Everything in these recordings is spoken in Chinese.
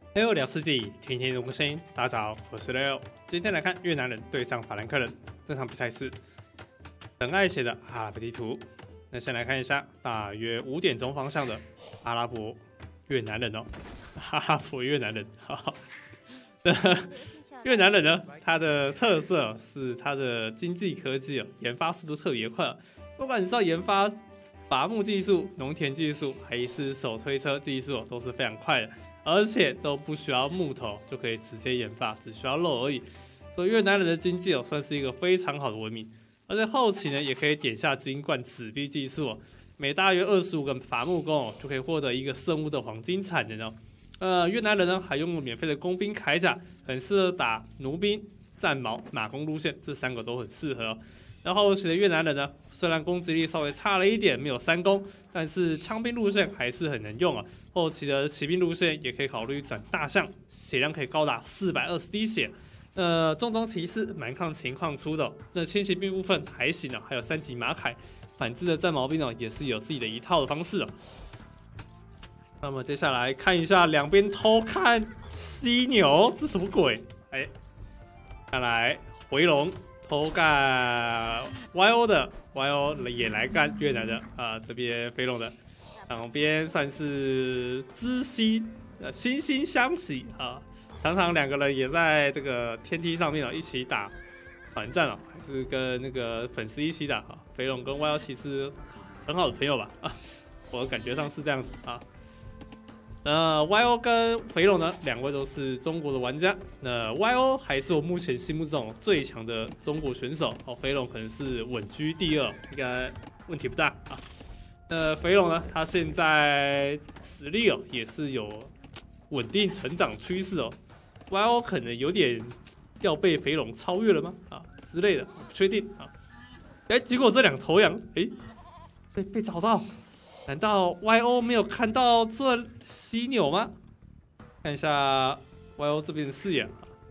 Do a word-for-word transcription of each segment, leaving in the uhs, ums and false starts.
六聊世纪，天天有个声音。大家好，我是六。今天来看越南人对上法兰克人，这场比赛是很爱写的阿拉伯地图。那先来看一下，大约五点钟方向的阿拉伯越南人哦，阿拉伯越南人。好，越南人呢，它的特色是它的经济科技哦，研发速度特别快、哦。不管你是要研发伐木技术、农田技术，还是手推车技术，都是非常快的。而且都不需要木头就可以直接研发，只需要肉而已。所以越南人的经济哦，算是一个非常好的文明。而且后期呢，也可以点下金冠纸币技术哦，每大约二十五个伐木工哦，就可以获得一个生物的黄金产能哦。呃，越南人呢还拥有免费的工兵铠甲，很适合打弩兵、战矛、马弓路线，这三个都很适合哦。然后后期的越南人呢，虽然攻击力稍微差了一点，没有三攻，但是枪兵路线还是很能用啊。后期的骑兵路线也可以考虑转大象，血量可以高达四百二十滴血。呃，重装骑士蛮抗情况出的、哦，那轻骑兵部分还行啊，还有三级马铠，反制的战矛兵哦，也是有自己的一套的方式哦。那么接下来看一下两边偷看犀牛，这什么鬼？哎，看来回龙偷干 Y O 的 Y O 也来干越南的啊、呃，这边飞龙的两边算是知心呃惺惺相惜啊，常常两个人也在这个天梯上面啊一起打团战啊，还是跟那个粉丝一起打啊。飞龙跟 Y O 其实很好的朋友吧啊，我感觉上是这样子啊。那 Y O 跟肥龙呢，两位都是中国的玩家。那 Y O 还是我目前心目中最强的中国选手，哦，肥龙可能是稳居第二，应该问题不大啊。那肥龙呢，他现在实力哦也是有稳定成长趋势哦。Y O 可能有点要被肥龙超越了吗？啊之类的，不确定啊。哎，结果这两头羊，哎，被被找到。难道 Y O 没有看到这犀牛吗？看一下 Y O 这边的视野。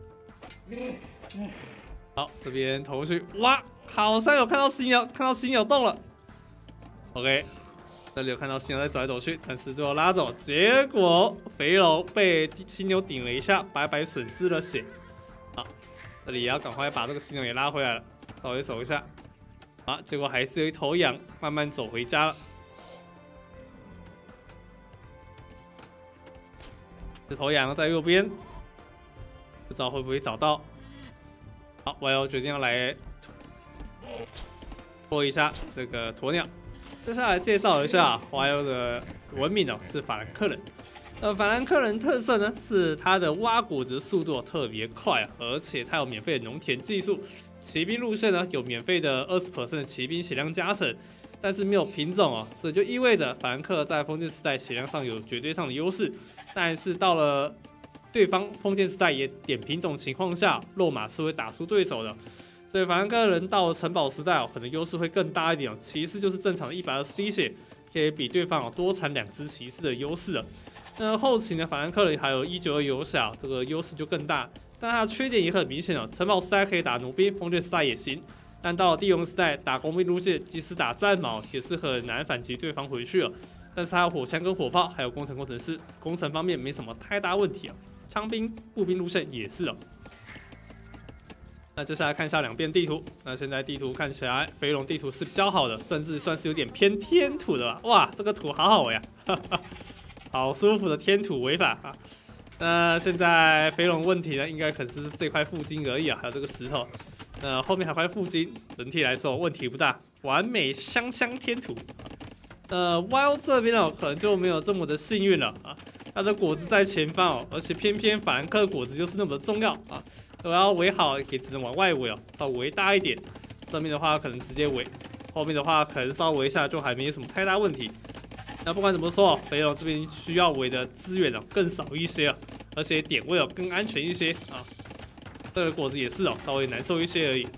好，这边投过去，哇，好像有看到犀牛，看到犀牛动了。OK， 这里有看到犀牛在走来走去，但是最后拉走，结果肥龙被犀牛顶了一下，白白损失了血。好，这里也要赶快把这个犀牛也拉回来了，稍微守一下。好，结果还是有一头羊慢慢走回家了。这头羊在右边，不知道会不会找到。好 ，Y O 决定要来拖一下这个鸵鸟。接下来介绍一下 Y O 的文明哦，是法兰克人。呃，法兰克人特色呢是它的挖果子速度特别快、啊，而且它有免费的农田技术。骑兵路线呢有免费的 百分之二十 的骑兵血量加成，但是没有品种哦，所以就意味着法兰克在封建时代血量上有绝对上的优势。但是到了对方封建时代也点品种情况下，肉马是会打输对手的。所以法兰克人到了城堡时代哦，可能优势会更大一点哦。骑士就是正常的一百二十滴血，可以比对方哦多产两只骑士的优势了。那后期呢，法兰克人还有一九二游侠，这个优势就更大。但它的缺点也很明显哦，城堡时代可以打弩兵，封建时代也行。但到了帝王时代，打工兵路线，即使打战矛也是很难反击对方回去了。但是它有火枪跟火炮，还有工程工程师，工程方面没什么太大问题啊。枪兵、步兵路线也是哦。那接下来看一下两边地图。那现在地图看起来，肥龙地图是比较好的，甚至算是有点偏天土的吧。哇，这个土好好呀，哈哈，好舒服的天土违法啊。那现在肥龙问题呢，应该可能是这块附近而已啊，还有这个石头。那后面还块附近，整体来说问题不大，完美香香天土。呃 ，Y O 这边哦，可能就没有这么的幸运了啊。它的果子在前方哦，而且偏偏法兰克的果子就是那么的重要啊。我要围好也只能往外围哦，稍微围大一点。正面的话可能直接围，后面的话可能稍微一下就还没什么太大问题。那不管怎么说哦，肥龙这边需要围的资源哦更少一些啊，而且点位哦更安全一些啊。这个果子也是哦，稍微难受一些而已。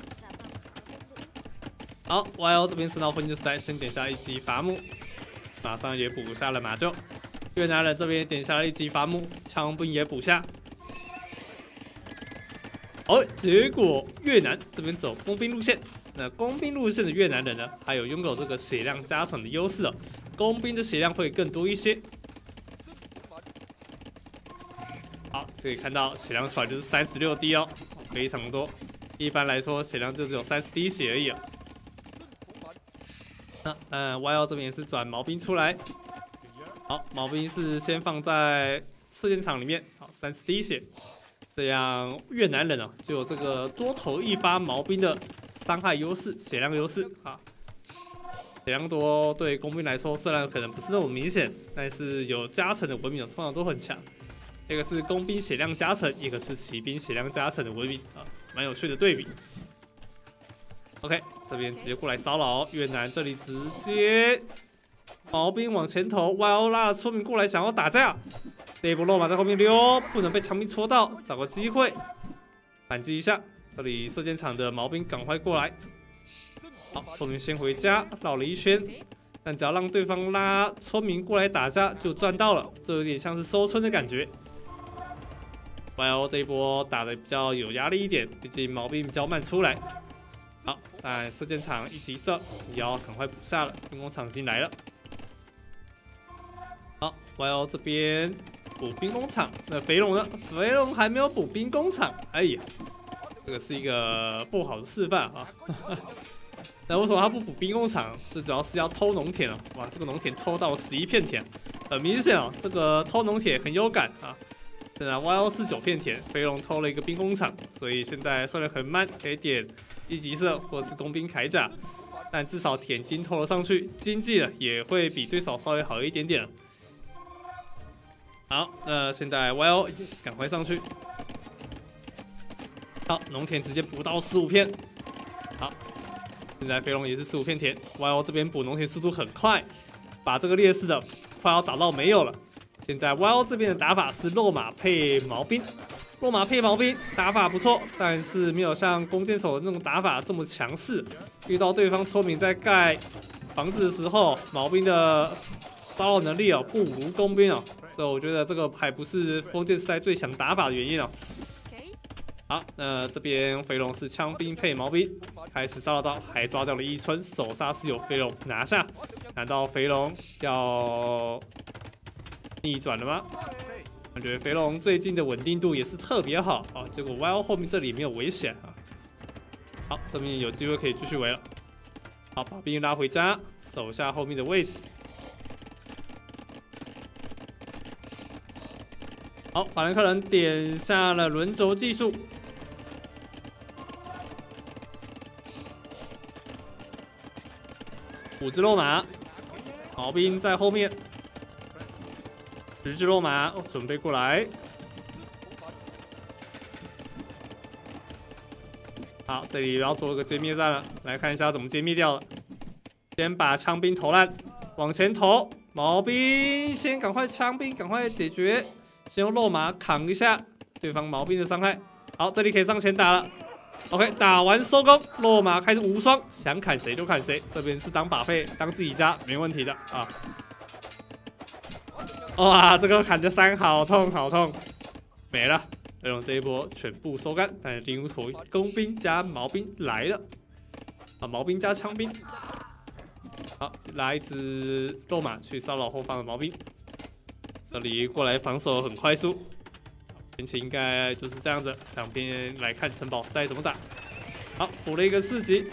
好 ，Y O 这边升到封建时代，先点下一击伐木，马上也补下了马厩。越南人这边点下了一击伐木，枪兵也补下。哦，结果越南这边走工兵路线，那工兵路线的越南人呢，还有拥有这个血量加成的优势哦，工兵的血量会更多一些。 好，可以看到血量出来就是三十六滴哦，非常多。一般来说，血量就只有三十滴血而已啊。那嗯 ，Y L 这边也是转毛兵出来。好，毛兵是先放在射箭场里面，好，三十滴血。这样越南人哦，就有这个多投一发毛兵的伤害优势、血量优势啊。血量多对工兵来说，虽然可能不是那么明显，但是有加成的文明通常都很强。一个是工兵血量加成，一个是骑兵血量加成的文明啊，蛮有趣的对比。OK， 这边直接过来骚扰越南，这里直接毛兵往前投 ，Y O 拉了村民过来想要打架。这一波落马在后面溜，不能被枪兵戳到，找个机会反击一下。这里射箭场的毛兵赶快过来。好，村民先回家，绕了一圈，但只要让对方拉村民过来打架就赚到了，这有点像是收村的感觉。Y O 这一波打的比较有压力一点，毕竟毛兵比较慢出来。好，但射箭场一急射，也要赶快补下了，兵工厂已经来了。好 ，Y O 这边补兵工厂，那肥龙呢？肥龙还没有补兵工厂，哎呀，这个是一个不好的示范啊。那为什么他不补兵工厂？这主要是要偷农田哦。哇，这个农田偷到十一片田，很明显哦，这个偷农田很有感啊。现在 Y O 是九片田，肥龙偷了一个兵工厂，所以现在虽然很慢，可以点一级射或者是工兵铠甲，但至少田金偷了上去，经济呢也会比对手稍微好一点点。好，那现在 Y O 也是赶快上去。好，农田直接补到十五片。好，现在飞龙也是十五片田 ，Y O 这边补农田速度很快，把这个劣势的快要打到没有了。现在 Y O 这边的打法是落马配毛兵，落马配毛兵打法不错，但是没有像弓箭手的那种打法这么强势。遇到对方村民在盖房子的时候，毛兵的骚扰能力哦不如工兵哦。所以我觉得这个还不是封建时代最强打法的原因哦。好，那这边飞龙是枪兵配毛兵，开始骚扰到，还抓掉了一村，手杀是有飞龙拿下。难道飞龙要逆转了吗？感觉飞龙最近的稳定度也是特别好啊。结果 Y O 后面这里没有危险啊。好，这边有机会可以继续围了。好，把兵拉回家，守下后面的位置。好，法兰克人点下了轮轴技术，五只肉马，毛兵在后面，十只肉马准备过来。好，这里要做个歼灭战了，来看一下怎么歼灭掉了。先把枪兵投烂，往前投，毛兵先赶快枪兵赶快解决。先用肉马扛一下对方毛兵的伤害。好，这里可以上前打了。OK， 打完收工，肉马开始无双，想砍谁就砍谁。这边是当把费，当自己家没问题的啊。哇，这个砍的伤好痛好痛，没了。飞龙这一波全部收干，但是另一头工兵加毛兵来了，啊，毛兵加枪兵。好，拉一只肉马去骚扰后方的毛兵。这里过来防守很快速，前期应该就是这样子。两边来看城堡时代怎么打。好，补了一个四级，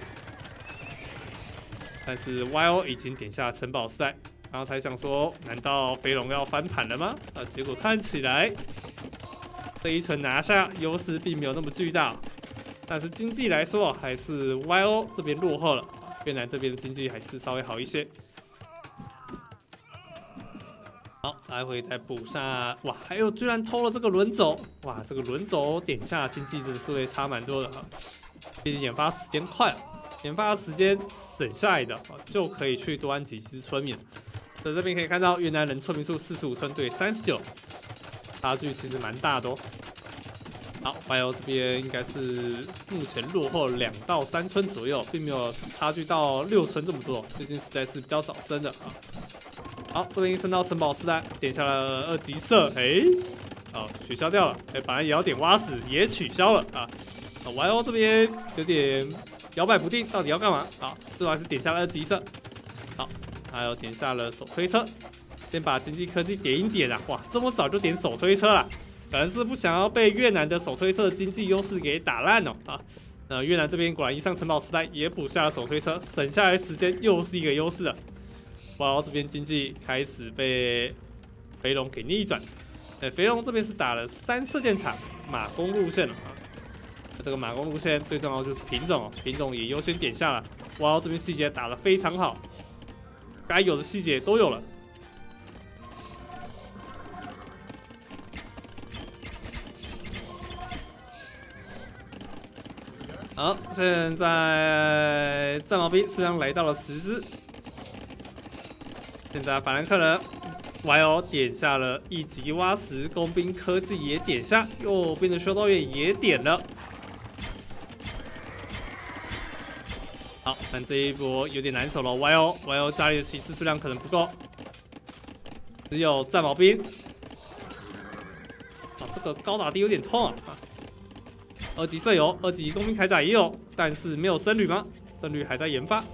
但是 Y O 已经点下城堡时代，然后才想说，难道飞龙要翻盘了吗？啊，结果看起来这一城拿下，优势并没有那么巨大，但是经济来说还是 Y O 这边落后了，越南这边的经济还是稍微好一些。好，来回再补下，哇，还有居然偷了这个轮轴，哇，这个轮轴点下经济真的是会差蛮多的哈。毕竟研发时间快了，研发时间省下来的就可以去多安几只村民。在这边可以看到越南人村民数四十五村对三十九，差距其实蛮大的哦。好 ，Y O 这边应该是目前落后两到三村左右，并没有差距到六村这么多，最近实在是比较早生的啊。好，这边一升到城堡时代，点下了二级射，哎、欸，好取消掉了，哎、欸，本来也要点挖死，也取消了啊。Y O 这边有点摇摆不定，到底要干嘛？好，最后还是点下了二级射。好，还有点下了手推车，先把经济科技点一点啊！哇，这么早就点手推车了， 可能是不想要被越南的手推车经济优势给打烂哦啊。那越南这边果然一上城堡时代也补下了手推车，省下来时间又是一个优势了。哇，这边经济开始被肥龙给逆转。哎，肥龙这边是打了三射箭场马弓路线了啊。这个马弓路线最重要就是品种哦，品种也优先点下了。哇，这边细节打得非常好，该有的细节都有了。好，现在战矛兵数量来到了十只。现在法兰克人 Y O 点下了一级挖石，工兵科技也点下，右边的修道院也点了。好，但这一波有点难守了 ，Y O Y O 家里的骑士数量可能不够，只有战矛兵。啊，这个高打低有点痛啊！二级射有，二级工兵铠甲也有，但是没有僧侣吗？僧侣还在研发。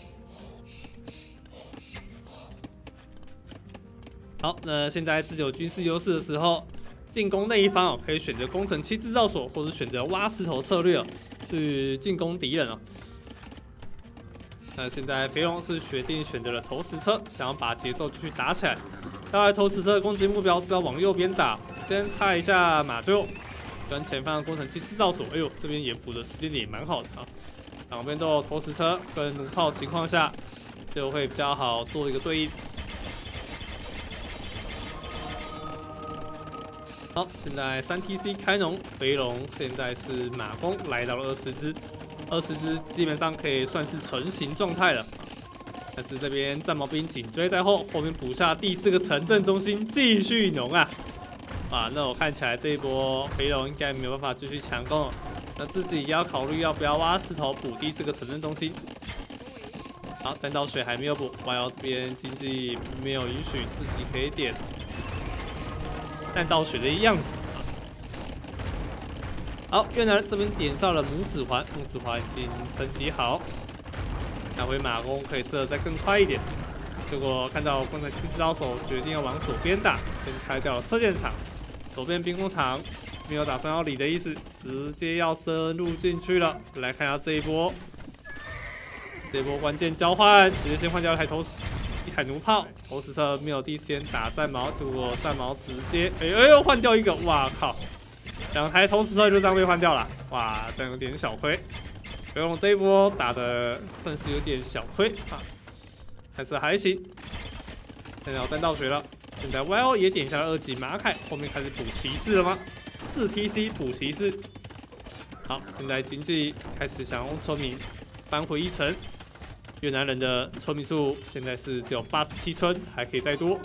好，那现在自有军事优势的时候，进攻那一方哦，可以选择工程器制造所，或者选择挖石头策略哦，去进攻敌人哦。那现在肥龙是决定选择了投石车，想要把节奏继续打起来。当然，投石车的攻击目标是要往右边打，先拆一下马厩。跟前方的工程器制造所，哎呦，这边掩补的时间点也蛮好的啊。两边都有投石车跟弩炮情况下，就会比较好做一个对应。好，现在三 T C 开农，肥龙现在是马弓来到了二十只，二十只基本上可以算是成型状态了。但是这边战矛兵紧追在后，后面补下第四个城镇中心，继续农啊。啊，那我看起来这一波肥龙应该没有办法继续强攻了，那自己也要考虑要不要挖石头补第四个城镇中心。好，弹道水还没有补 ，Y O 这边经济没有允许自己可以点弹道水的样子。好，越南这边点上了拇指环，拇指环已经升级好，拿回马弓可以射得再更快一点。结果看到工程器制造手决定要往左边打，先拆掉了射箭场。左边兵工厂没有打算要理的意思，直接要深入进去了。来看一下这一波，这一波关键交换，直接先换掉一台投石，一台弩炮，投石车没有第一时间打战矛，结果战矛直接哎哎呦换掉一个，哇靠！两台投石车就这样被换掉了，哇，这样有点小亏。肥龙这一波打的算是有点小亏啊，但是还行。现在要弹道水了。现在 Y O 也点下了二级马凯，后面开始补骑士了吗？四 T C 补骑士。好，现在经济开始想用村民扳回一城。越南人的村民数现在是只有八十七村，还可以再多。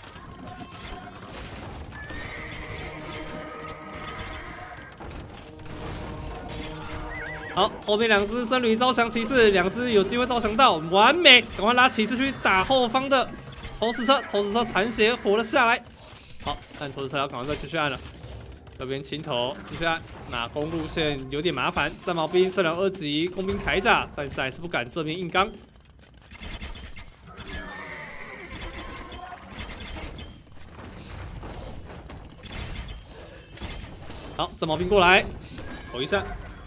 好，后面两只僧侣招降骑士，两只有机会招降到，完美！赶快拉骑士去打后方的。投石车，投石车残血活了下来。好，但投石车要赶快再继续按了。这边清头继续按，马弓路线有点麻烦。战矛兵射了二级工兵铠甲，但是还是不敢正面硬刚。好，战矛兵过来，投一下。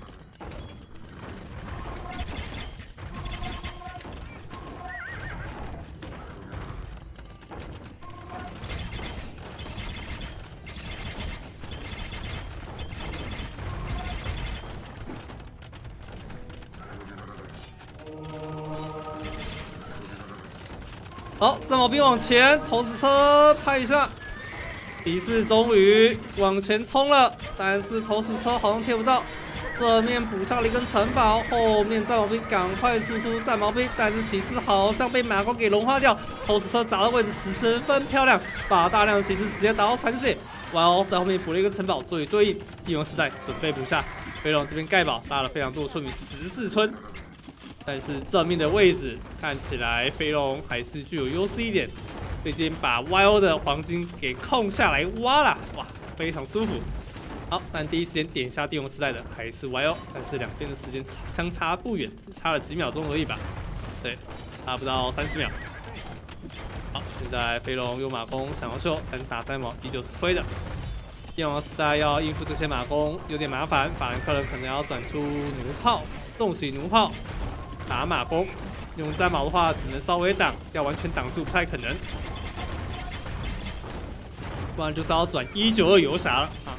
好，战矛兵往前，投石车拍一下，骑士终于往前冲了，但是投石车好像贴不到，正面补上了一根城堡，后面战矛兵赶快输出战矛兵，但是骑士好像被马弓给融化掉，投石车砸的位置十分漂亮，把大量的骑士直接打到残血。哇哦，在后面补了一个城堡作为对应，帝王时代准备补下，飞龙这边盖堡拉了非常多的村民，十四村。但是正面的位置看起来飞龙还是具有优势一点，毕竟把 Y O 的黄金给控下来挖了，哇，非常舒服。好，但第一时间点下帝王时代的还是 Y O， 但是两边的时间相差不远，只差了几秒钟而已吧？对，差不到三十秒。好，现在飞龙用马弓想要秀，但是打战矛依旧是亏的。 帝王时代要应付这些马弓有点麻烦，法兰克人可能要转出弩炮、重型弩炮打马弓。用战矛的话，只能稍微挡，要完全挡住不太可能。不然就是要转一九二游侠了啊！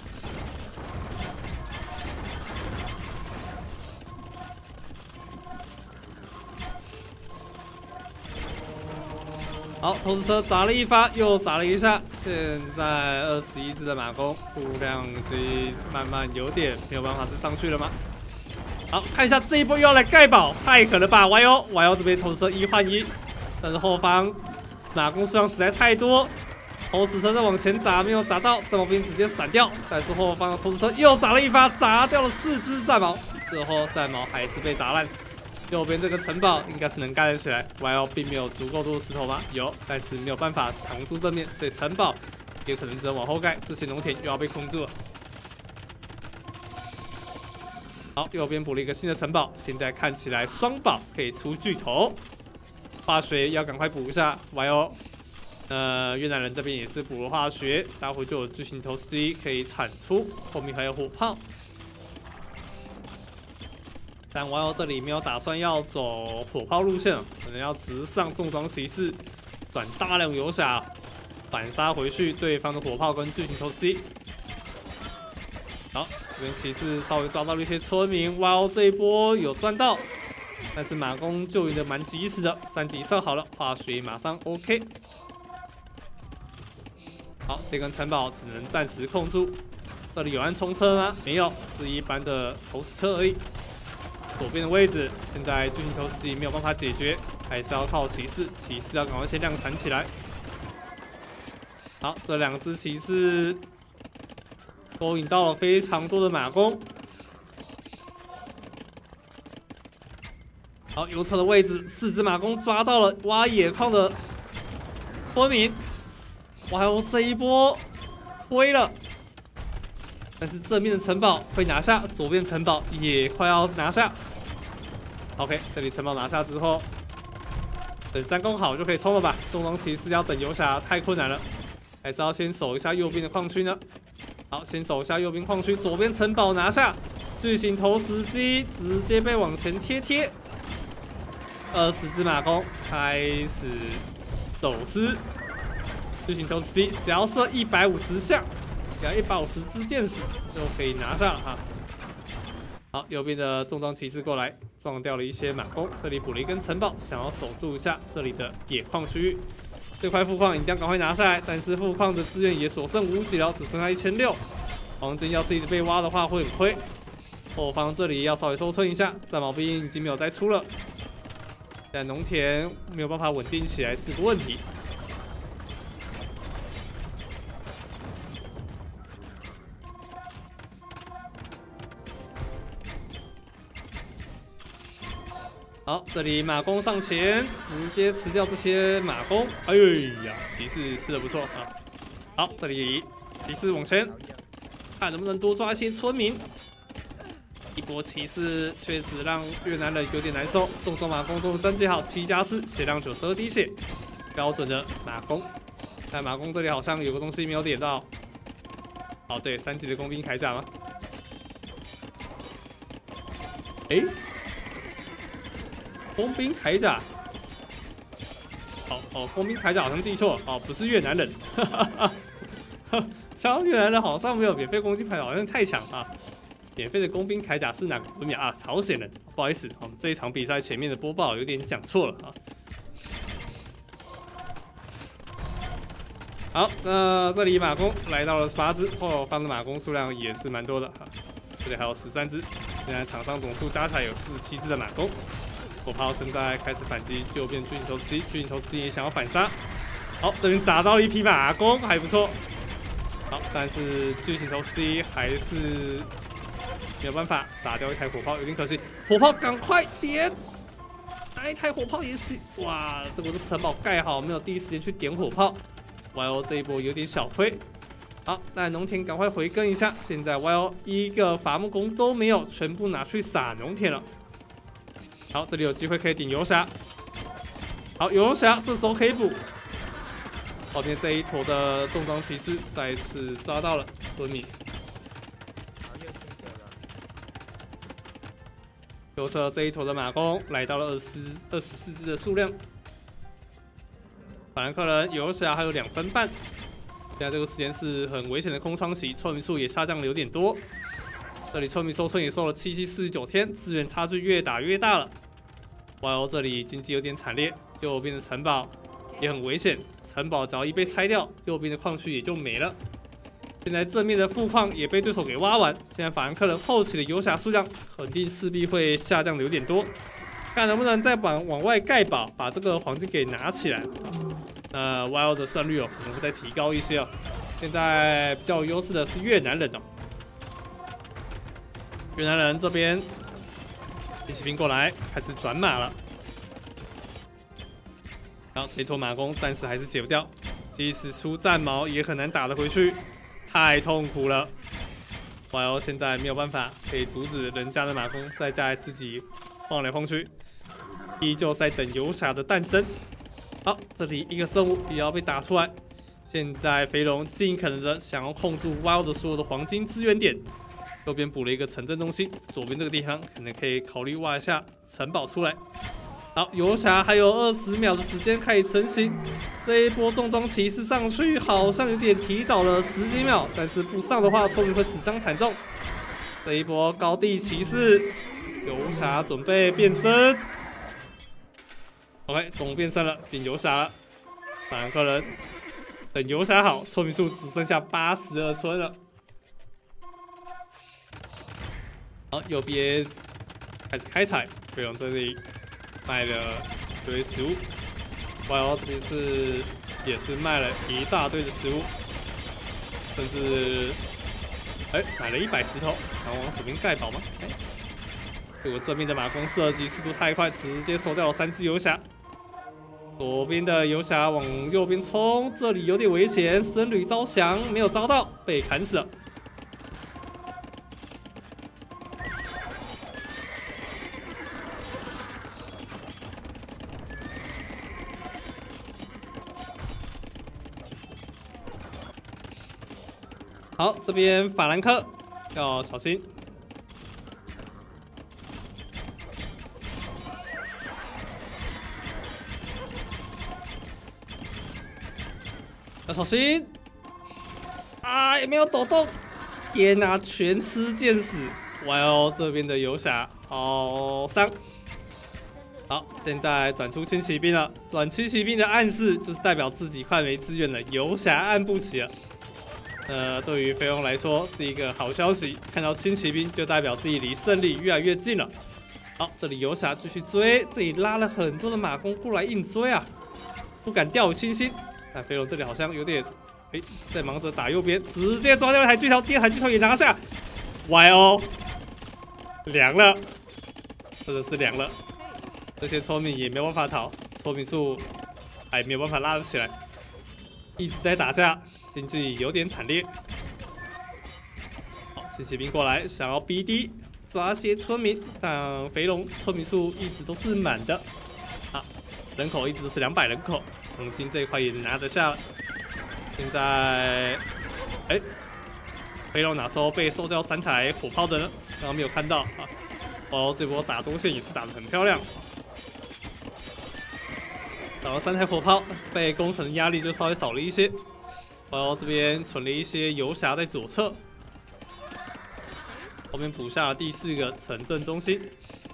好，投石车砸了一发，又砸了一下。现在二十一只的马弓数量已经慢慢有点没有办法再上去了吗？好，看一下这一波又要来盖堡，太狠了吧 ！Y O Y O 这边投石车一换一，但是后方马弓数量实在太多，投石车再往前砸，没有砸到，战矛兵直接闪掉。但是后方的投石车又砸了一发，砸掉了四只战矛，最后战矛还是被砸烂。右边这个城堡应该是能盖得起来 ，Y O 并没有足够多的石头吗？有，但是没有办法挡住正面，所以城堡也可能只能往后盖。这些农田又要被控住了。好，右边补了一个新的城堡，现在看起来双堡可以出巨头。化学要赶快补一下 Y O。呃，越南人这边也是补了化学，待会就有巨型头 C 可以产出，后面还有火炮。但 Y O 这里没有打算要走火炮路线，可能要直上重装骑士，转大量游侠反杀回去对方的火炮跟巨型头 C。好，这边骑士稍微抓到了一些村民 ，Y O 这一波有赚到，但是马弓救援的蛮及时的，三级上好了，化学马上 OK。好，这根城堡只能暂时控住。这里有人冲车吗？没有，是一般的投石车而已。左边的位置，现在巨型头 C 没有办法解决，还是要靠骑士，骑士要赶快先量产起来。好，这两只骑士勾引到了非常多的马弓。好，右侧的位置，四只马弓抓到了挖野矿的村民。哇哦，这一波灰了。但是正面的城堡会拿下，左边城堡也快要拿下。OK， 这里城堡拿下之后，等三攻好就可以冲了吧？重装骑士要等游侠太困难了，还是要先守一下右边的矿区呢？好，先守一下右边矿区，左边城堡拿下，巨型投石机直接被往前贴贴。二十只马弓开始走失，巨型投石机只要射一百五十下。只要一百五十支箭矢就可以拿下了哈。好，右边的重装骑士过来撞掉了一些马弓，这里补了一根城堡，想要守住一下这里的野矿区域。这块富矿一定要赶快拿下来，但是富矿的资源也所剩无几了，只剩下一千六。黄金要是一直被挖的话会很亏。后方这里要稍微收村一下，战矛兵已经没有再出了，但农田没有办法稳定起来是个问题。好，这里马弓上前，直接吃掉这些马弓。哎呀，骑士吃的不错啊！好，这里骑士往前，看能不能多抓一些村民。一波骑士确实让越南人有点难受。重装马弓都升级好，七加四，血量九十二滴血，标准的马弓。但马弓这里好像有个东西没有点到。哦，对，三级的工兵铠甲吗？哎。工兵铠甲，哦哦，工兵铠甲好像记错哦，不是越南人，哈哈哈。像越南人好像没有免费攻击铠甲，好像太强啊。免费的工兵铠甲是哪个文明啊？朝鲜人，不好意思，我们这一场比赛前面的播报有点讲错了啊。好，那这里马弓来到了十八只，后方的马弓数量也是蛮多的哈。这里还有十三只，现在场上总数加起来有四十七只的马弓。火炮现在开始反击，右边巨型投石机，巨型投石机也想要反杀。好，这边砸到一匹马弓，还不错。好，但是巨型投石机还是没有办法打掉一台火炮，有点可惜。火炮赶快点，那一台火炮也是。哇，这个城堡盖好，没有第一时间去点火炮。Y O 这一波有点小亏。好，那农田赶快回耕一下。现在 Y O 一个伐木工都没有，全部拿去撒农田了。好，这里有机会可以顶游侠。好，游侠这时候可以补。 后面这一坨的重装骑士再一次抓到了村民。右侧这一坨的马弓来到了二十二十四只的数量。法兰克人游侠还有两分半。现在这个时间是很危险的空窗期，村民数也下降了有点多。这里村民收村也收了七七四十九天，资源差距越打越大了。哇哦，这里经济有点惨烈，右边的城堡也很危险，城堡只要一被拆掉，右边的矿区也就没了。现在正面的富矿也被对手给挖完，现在法兰克人后期的游侠数量肯定势必会下降的有点多，看能不能再往往外盖堡，把这个黄金给拿起来。呃 ，Y O 的胜率哦可能会再提高一些哦。现在比较有优势的是越南人哦，越南人这边骑骑兵过来开始转马了，然后这坨马弓暂时还是解不掉，即使出战矛也很难打得回去。太痛苦了 ，Y O 现在没有办法可以阻止人家的马弓再加来自己晃来晃去，依旧在等游侠的诞生。好，这里一个生物也要被打出来。现在肥龙尽可能的想要控住 Y O 的所有的黄金资源点，右边补了一个城镇中心，左边这个地方可能可以考虑挖一下城堡出来。好，游侠还有二十秒的时间可以成型。这一波重装骑士上去好像有点提早了十几秒，但是不上的话，村民会死伤惨重。这一波高地骑士，游侠准备变身。OK， 终于变身了，变游侠了。法兰克人等游侠好，村民数只剩下八十二村了。好，右边开始开采，飞龙这里卖了一堆食物。Y O 这边是也是卖了一大堆的食物，甚至哎、欸、买了一百石头，然后往左边盖堡吗？哎、欸，结果正面的马弓射击速度太快，直接收掉了三只游侠。左边的游侠往右边冲，这里有点危险，僧侣招降没有招到，被砍死了。好，这边法兰克要小心。要小心！啊，也没有抖动。天哪、啊，全吃见死！哇哦，这边的游侠好伤。好，现在转出轻骑兵了。转轻骑兵的暗示就是代表自己快没资源了，游侠按不起了。呃，对于菲翁来说是一个好消息，看到轻骑兵就代表自己离胜利越来越近了。好，这里游侠继续追，这里拉了很多的马弓过来硬追啊，不敢掉以轻心。但菲翁这里好像有点，哎，在忙着打右边，直接抓掉一台巨头，第二台巨头也拿下。Y O 凉了，真的是凉了，这些村民也没有办法逃，村民数还没有办法拉得起来，一直在打架。经济有点惨烈，好，轻骑兵过来想要逼低抓些村民，但肥龙村民数一直都是满的，好，人口一直都是两百人口，黄金这一块也拿得下了。现在，哎，肥龙哪时候被收掉三台火炮的呢？刚刚没有看到啊。哦，这波打东线也是打得很漂亮，打了三台火炮，被攻城压力就稍微少了一些。然后这边存了一些游侠在左侧，后面补下了第四个城镇中心。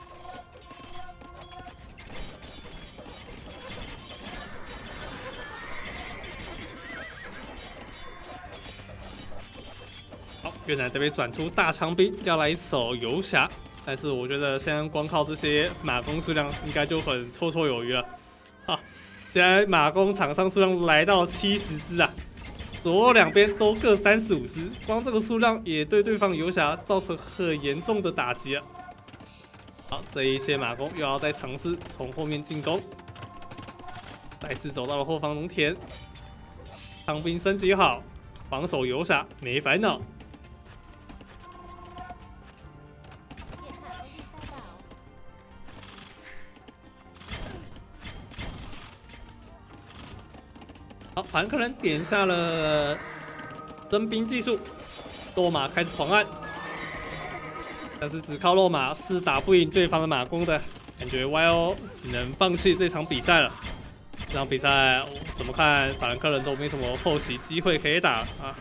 好，越南这边转出大枪兵要来守游侠，但是我觉得现在光靠这些马弓数量应该就很绰绰有余了。好，现在马弓场上数量来到七十只啊！左右两边都各三十五只，光这个数量也对对方游侠造成很严重的打击了。好，这一些马弓又要再尝试从后面进攻，再次走到了后方农田。枪兵升级好，防守游侠没烦恼。好，法法兰克人点下了征兵技术，落马开始狂按，但是只靠落马是打不赢对方的马弓的，感觉 Y O 只能放弃这场比赛了。这场比赛怎么看法兰克人都没什么后期机会可以打啊。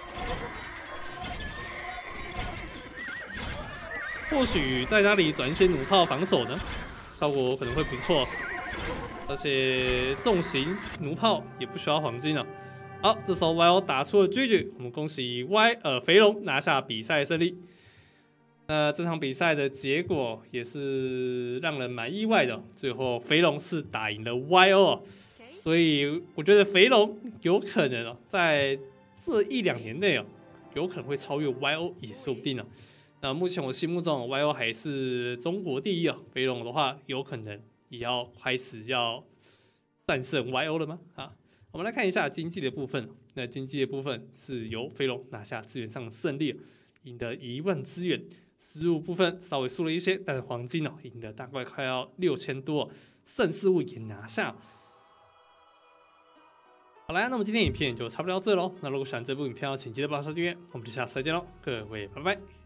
或许在家里转一些弩炮防守呢，效果可能会不错。而且重型弩炮也不需要黄金了。好，这时候 Y O 打出了 G G， 我们恭喜 Y 呃肥龙拿下比赛胜利。那这场比赛的结果也是让人蛮意外的，最后肥龙是打赢了 Y O， 所以我觉得肥龙有可能哦，在这一两年内哦，有可能会超越 Y O 也说不定哦。那目前我心目中 Y O 还是中国第一啊，肥龙的话有可能也要开始要战胜 Y O 了吗？啊，我们来看一下经济的部分。那经济的部分是由肥龙拿下资源上的胜利，赢得一万资源。食物部分稍微输了一些，但是黄金哦赢得大概快要六千多，剩事物也拿下。好啦，那么今天影片就差不多到这喽。那如果喜欢这部影片，请记得帮手订阅，我们就下次再见喽，各位拜拜。